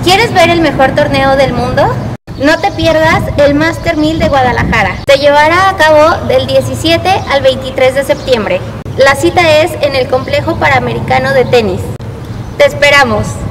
¿Quieres ver el mejor torneo del mundo? No te pierdas el Master 1000 de Guadalajara. Se llevará a cabo del 17 al 23 de septiembre. La cita es en el Complejo Panamericano de Tenis. ¡Te esperamos!